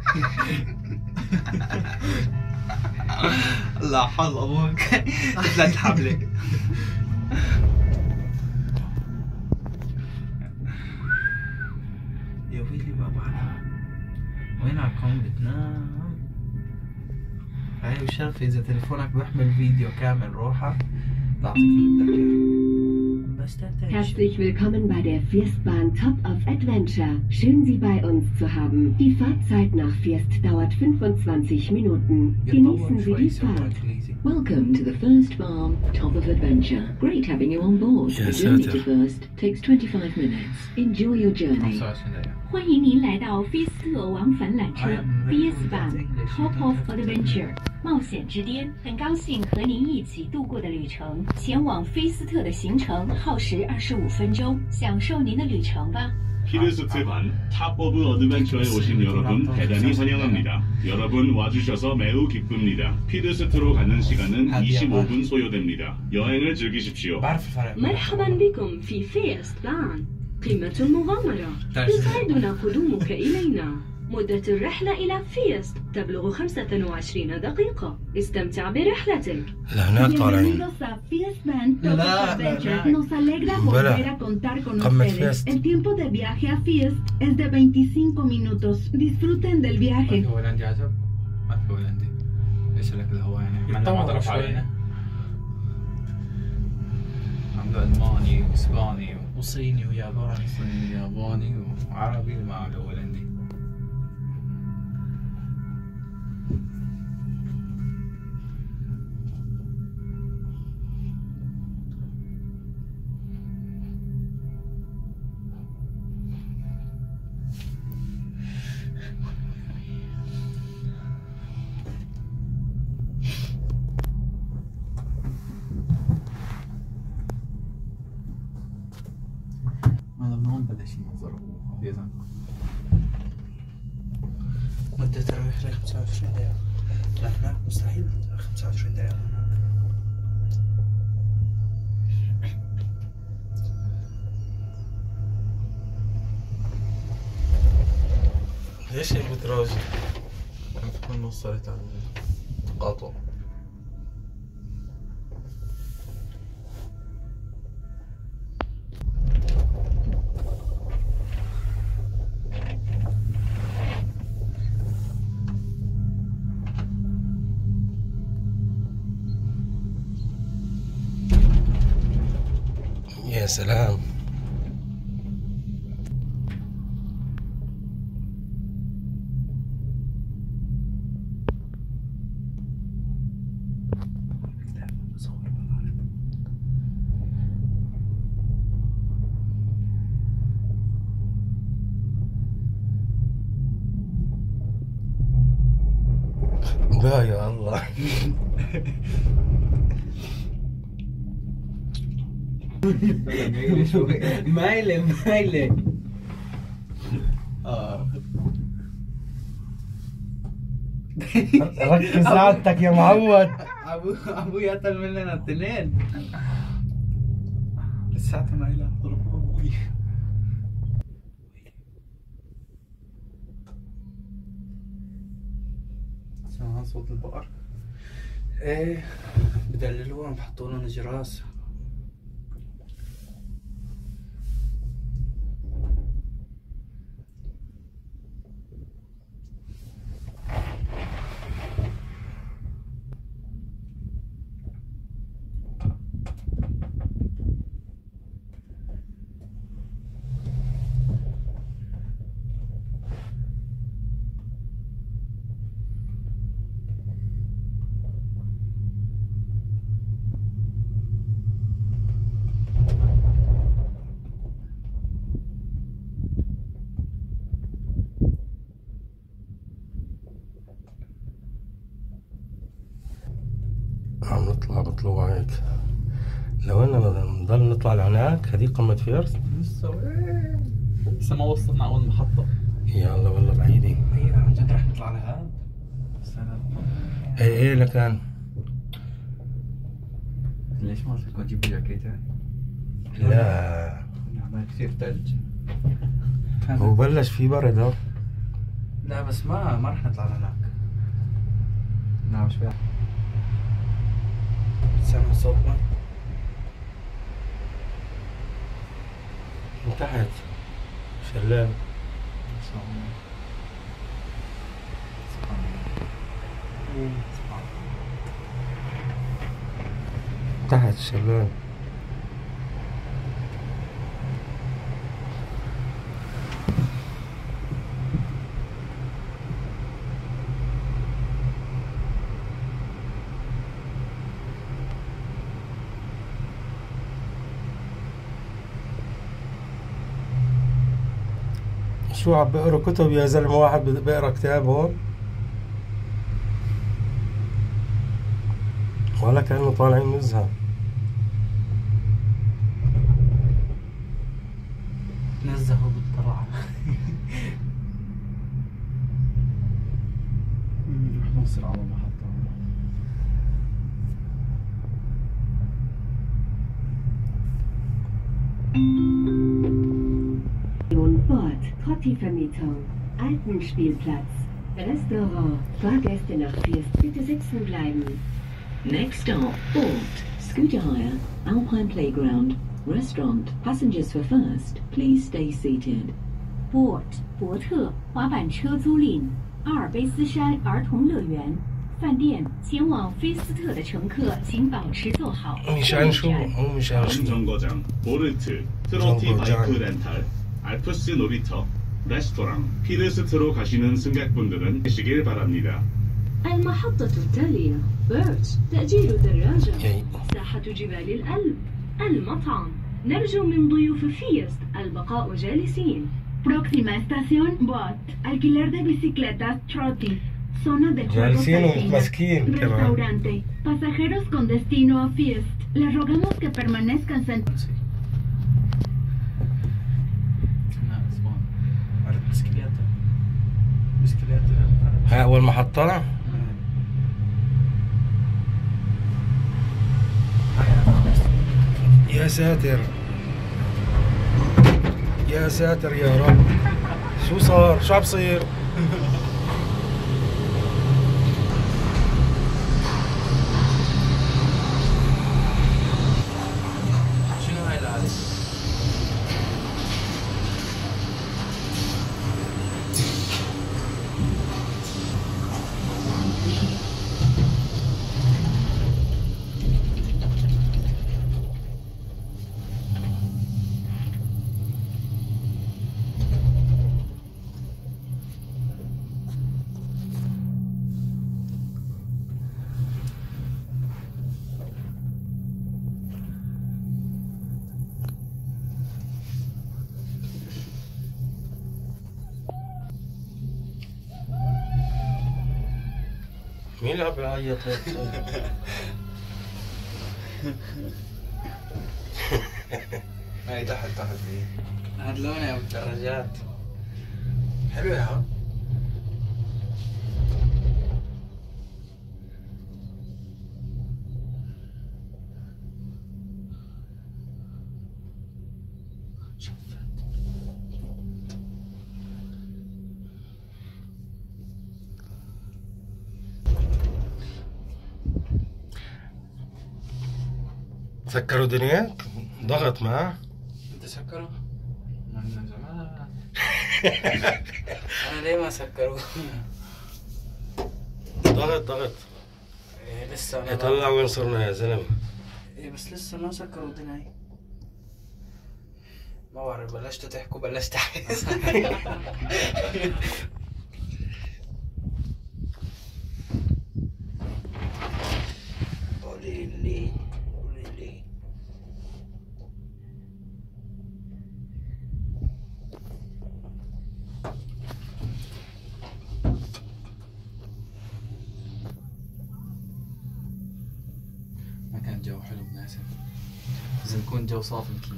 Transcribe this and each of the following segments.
لا حظ ابوك. 3 حملة. يا ويلي بابا وين عالكم بتنام؟ هاي وشرف اذا تليفونك بيحمل فيديو كامل روحه بعطيك اللي بدك اياه. Herzlich willkommen bei der Firstbahn Top of Adventure. Schön, Sie bei uns zu haben. Die Fahrzeit nach First dauert 25 Minuten. Genießen Sie die Fahrt. Welcome to the Firstbahn Top of Adventure. Great having you on board. The journey to First takes 25 minutes. Enjoy your journey. 欢迎您来到菲斯特往返缆车 Firstbahn Top of Adventure 冒险之巅，很高兴和您一起度过的旅程。前往菲斯特的行程耗时25分钟，享受您的旅程吧。 피르스트반 탑 오브 어드벤처에 오신 여러분 대단히 환영합니다. 여러분 와주셔서 매우 기쁩니다. 피르스트로 가는 시간은 25분 소요됩니다. 여행을 즐기십시오. مرحبا بكم في فيستبان. قمة المغامرة. يسعدنا قدومك إلينا. مدة الرحلة إلى فيست تبلغ 25 دقيقة. استمتع برحلتك. لهناك طالعين. Nos alegra volver a contar con ustedes. El tiempo de viaje a Fiest es de 25 minutos. Disfruten del viaje. ما في هولندي عجب؟ ما في هولندي. ليش لك الهواء يعني؟ ما طرف علينا. عنده ألماني وإسباني وصيني وياباني. صيني وياباني وعربي وما عنده هولندي. بلش المنظر بيزن. مدة الرحلة 25 دقيقة. لا هناك مستحيل 25 دقيقة. ليش هيك بتراجع؟ عم تكون وصلت على التقاطع. يا سلام. لا يا الله. مايلة ركز سعادتك يا معود. ابوي قتل مننا الاثنين. لساتها مايلة اضرب ابوي. سمعان صوت البقر؟ ايه بدللوها بحطوا لهم جراس. عم نطلع بطلوع هيك. لو انا نضل نطلع لهناك هذه قمة فيرست. لسه ما وصلنا اول محطة. يلا والله بعيدة. هي عن جد رح نطلع لهذا؟ ايه لكان. ليش ما بدكم تجيبوا جاكيتات؟ لا عمال كثير ثلج. هو بلش في برد. لا بس ما رح نطلع لهناك. نعم شوي. سامع صوت مي؟ من تحت شلال. تحت شلال. شو عم بقرا كتب يا زلمة؟ واحد بقرا كتاب هون ولا كأنه طالعين نزهة. نزهوا بالطلعة. رح نوصل على المحطة. Bord, Trotti-Vermietung, Alpenspielplatz, Restaurant, Fahrgäste nach Fiest bitte sitzen bleiben. Next stop, Bord, scooter hire, Alpine playground, restaurant. Passengers for first, please stay seated. Bord 伯特滑板车租赁，阿尔卑斯山儿童乐园。饭店前往菲斯特的乘客请保持坐好。 مشان شو؟ هو مشان شو؟ 정거장, 보르트, 트로티 바이크 렌탈, 알프스 놀이터, 레스토랑, 피르스트로 가시는 승객분들은 계시길 바랍니다. المحطة التالية بيرتش تأجير دراجة، ساحة جبال الألب، المطعم. نرجو من ضيوف فيست البقاء جالسين. Próxima estación Bot, alquiler de bicicletas Trotti, zona de juegos alpina, restaurante. Pasajeros con destino a Fiest, les rogamos que permanezcan sentados. ها أول محطة. يا ساتر يا ساتر يا رب، شو صار؟ شو عم بصير؟ شنو هاي الآلة؟ مين اللي عم بيعيط هيك؟ هاي تحت دي. هاد لونها بالدراجات حلوة ها. سكروا دنياك؟ ضغط معه؟ انت سكروا؟ من زمان. انا ليه ما سكروا؟ ضغط إيه لسه انا يطلع وين صرنا يا زلمه. ايه بس لسه ما سكروا دنياي. ما بعرف، بلشتوا تحكوا بلشت احس. قولي لي ما كان جو حلو مناسب. إذا يكون جو صافي يمكن.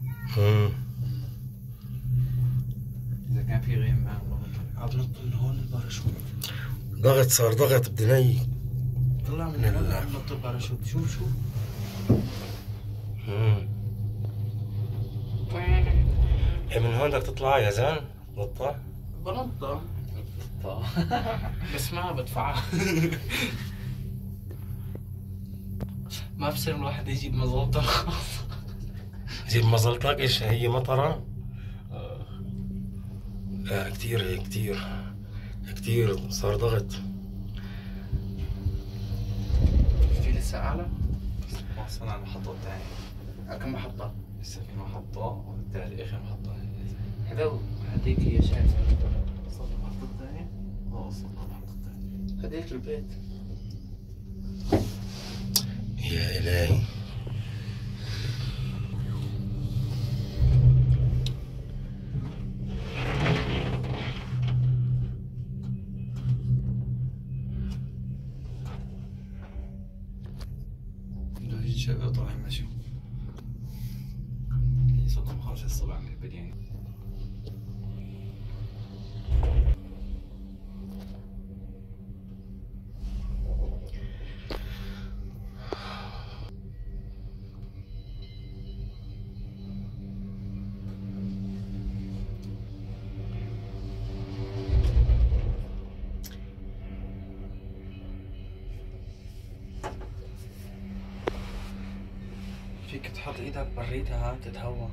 إذا كان في غيم عم نط من هون الباراشوت. ضغط صار ضغط بدني. طلع من هون عم نط الباراشوت. شوف من هون بدك تطلع يا زلمه. نطلع؟ بنطة. محطة بس ما بدفع. ما بصير الواحد يجيب مزلطة خاصة. جيب مزلطك ايش هي مطرة؟ لا كتير كتير صار ضغط. في لسه أعلى؟ وصلنا على المحطة الثانية. كم محطة؟ لسه في محطة والتالي آخر محطة. هذيك هي شايفة. وصلنا المحطة الثانية؟ وصلنا المحطة الثانية. هذيك البيت. يا إلهي. الشباب طالعين مشوا. صوتهم خارج الصبح من البنيان. فيك تحط ايدك بريتها تتهوى.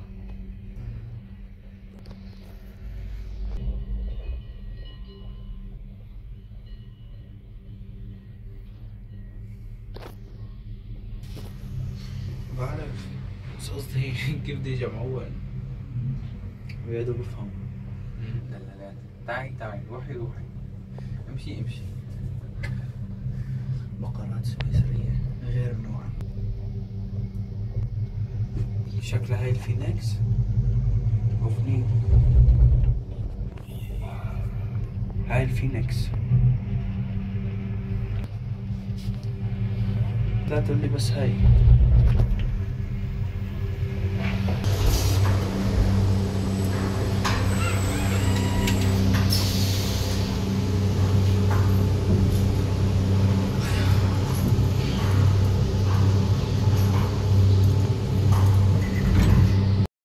بعرف بس قصدي كيف بدي يجمعوها ويا دوب بفهم. لا تعي روحي امشي بقرات سويسرية غير نوع. شكلها هاي الفينيكس وفني هاي الفينيكس. لا تقول لي بس هاي